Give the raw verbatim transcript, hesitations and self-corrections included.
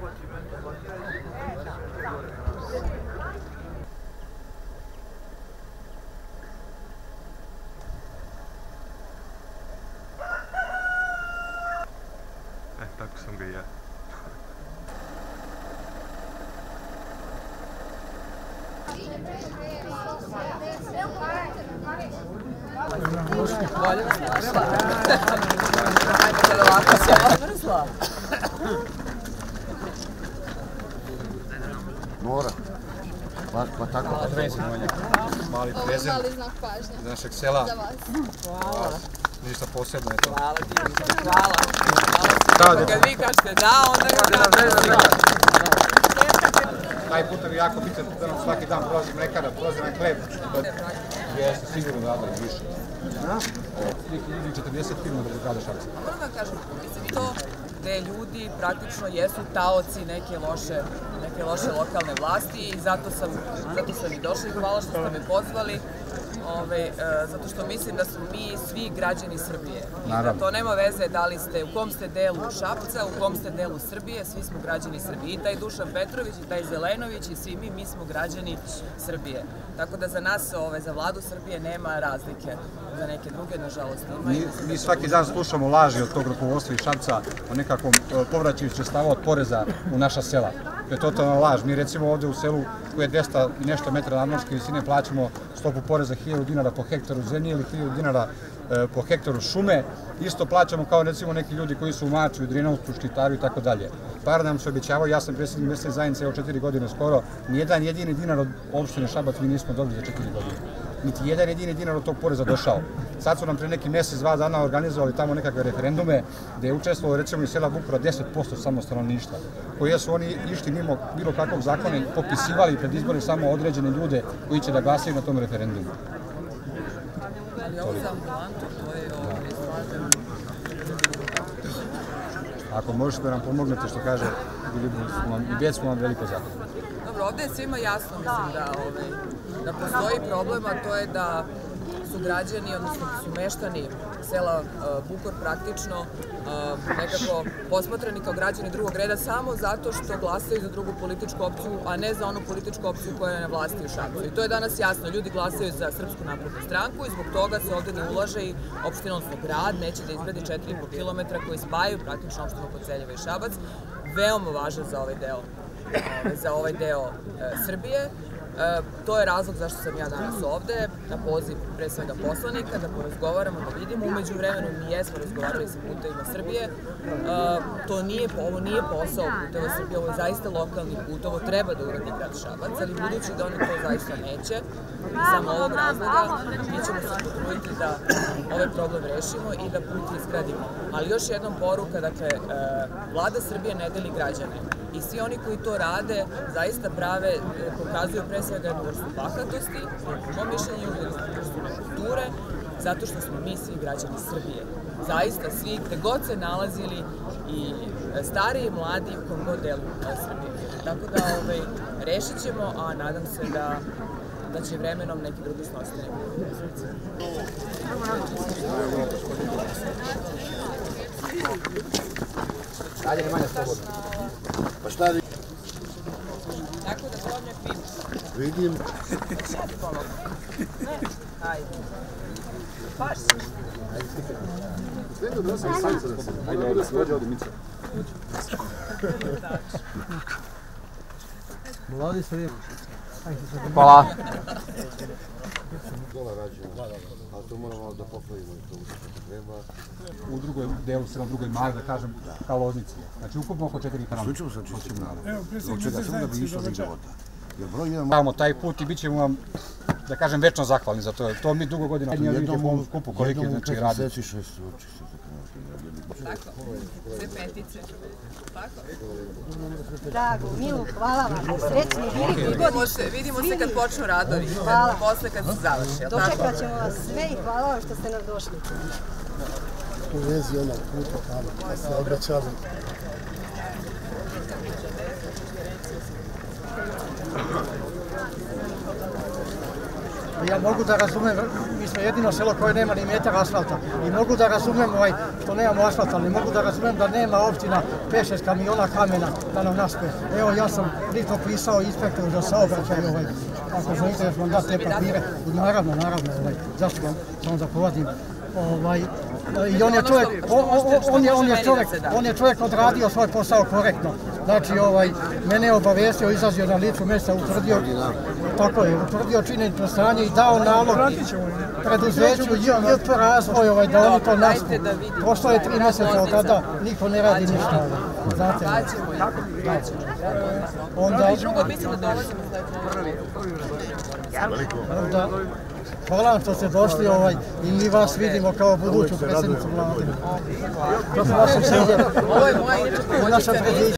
E, tako sam ga i ja. Bolje vas našla. Ajde, kada ovako se odmrzla. Mora. Pa tako. Mali prezent za našeg sela. Hvala. Ništa posebno je to. Hvala ti, hvala. Kad vi kažete da, onda ga da. Taj put nam je jako bitan da nam svaki dan prolazi mlekara, prolazi nam hleb. Jeste sigurno da i više. tri hiljade četrdeset kilometara do grada Šapca. Moram da kažem, mislim to gde ljudi praktično jesu taoci neke loše, neke loše lokalne vlasti i zato sam, zato sam i došla i hvala što ste me pozvali. Ove, zato što mislim da su mi svi građani Srbije. Da to nema veze da li ste, u kom ste delu Šapca, u kom ste delu Srbije, svi smo građani Srbije. I taj Dušan Petrović, i taj Zelenović, i svi mi, mi smo građani Srbije. Tako da za nas, ove, za vladu Srbije nema razlike. Za neke druge, nažalost, ima. Mi, mi svaki dan slušamo laži od tog rukovodstva iz Šapca o nekakvom povraćaju sredstava od poreza u naša sela. To je totalna laž. Mi recimo ovde u selu koje je dvesta i nešto metara nadmorske visine plaćamo stopu poreza hiljadu dinara po hektaru zemlje ili hiljadu dinara po hektaru šume. Isto plaćamo kao recimo neki ljudi koji su u Maču, Drinovcu, Štitaru i tako dalje. Par nam se obećavaju, ja sam predsjednik mesne zajednice evo četiri godine skoro, nijedan jedini dinar od opštine Šabac mi nismo dobili za četiri godine. Niti jedan jedini dinar od tog poreza došao. Sad su nam pre neki mesec, dva dana organizovali tamo nekakve referendume gde je učestvovalo recimo iz sela Bukura deset posto samo stanovništva, koje su oni išli mimo bilo kakvog zakona i popisivali pred izbore samo određene ljude koji će da glasaju na tom referendumu. Ali ovo za ambulantu, to je ovo. Ako možete da nam pomognete, što kaže, i već smo vam veliko zahvalni. Dobro, ovde je svima jasno, mislim, da, ovaj, da postoji problem, a to je da su građani, odnosno su meštani sela uh, Bukor praktično uh, nekako posmatrani kao građani drugog reda samo zato što glasaju za drugu političku opciju, a ne za onu političku opciju koja je na vlasti u Šapcu. I to je danas jasno. Ljudi glasaju za Srpsku naprednu stranku i zbog toga se ovde ne ulaže i opština, odnosno grad, neće da izgradi četiri i po kilometra koji spajaju praktično opštinu Koceljeva i Šabac. Veoma važan za ovaj deo, za ovaj deo uh, Srbije. E, to je razlog zašto sam ja danas ovde, na poziv pre svega poslanika, da porazgovaramo, da vidimo. Umeđu vremenu mi jesmo razgovarali sa Putevima Srbije. E, to nije, ovo nije posao Puteva Srbije, ovo je zaista lokalni put, ovo treba da uradi grad Šabac, ali budući da oni to zaista neće, samo ovog razloga, mi ćemo se potruditi da ovaj problem rešimo i da put izgradimo. Ali još jednom poruka, dakle, e, vlada Srbije ne deli građane. I svi oni koji to rade zaista prave, pokazuju pre svega jednu vrstu bahatosti, po mom mišljenju jednu vrstu kulture, zato što smo mi svi građani Srbije. Zaista svi, gde god se nalazili, i stari i mladi u kom god delu Srbije. Tako da ovaj, rešit ćemo, a nadam se da da će vremenom neki drugi snositi neku posledicu. Ajde, Nemanja, slobodno. Pa šta vi? Tako da Slovnjak vidim. Vidim. Sjedi ponovno. Ne, ajde. Baš. Sve dobro, sam i sam sada se. Ajde, ovdje se dođe, ovdje Mica. Mladi se lijepo. Hvala. Dola rađemo, ali to moramo da popravimo i to što treba. U drugoj delu, sve na drugoj mali, da kažem, kao Loznici. Znači, ukupno oko četiri kanala. Slučimo sa čistim narodom. Od čega samo da bi išlo do života. Jer broj jedan... Pravimo taj put i bit ćemo vam, da kažem, večno zahvalni za to. To mi dugo godina ne vidite u ovom skupu koliki je, znači, radi. Jednom u četiri šest oči se Tako, sve petice. Tako. Drago, Milu, hvala vam. Srećni bili. Vidimo se, vidimo se kad počnu radovi, posle kad se završi. Dočekat ćemo vas sve i hvala vam što ste nam došli. U vezi onog puta tamo, da se obraćali. ja mogu da razumem, mi smo jedino selo koje nema ni metar asfalta i mogu da razumem ovaj, što nemamo asfalta, ali mogu da razumem da nema opština pet šest kamiona kamena da nam naspe. Evo, ja sam lično pisao inspektoru za saobraćaj, ovaj, ako želite da vam da te papire, naravno, naravno, ovaj, zašto vam samo da povadim. Ovaj, i on je čovjek, on, on, je, on, je čovjek, on je čovjek odradio svoj posao korektno. Znači, ovaj, mene je obavestio, izlazio na licu mjesta, utvrdio, tako je, utvrdio činjenično stanje i dao nalog preduzeću J P razvoj ovaj, da oni to naspu. Prošlo je tri mjeseca od tada, niko ne radi ništa. Znate, onda... Drugo, mislim da dolazimo Onda, hvala vam što ste došli ovaj, i mi vas vidimo kao buduću predsjednicu vlade. To su vaše sredje. Ovo je moja inače pomoćnica.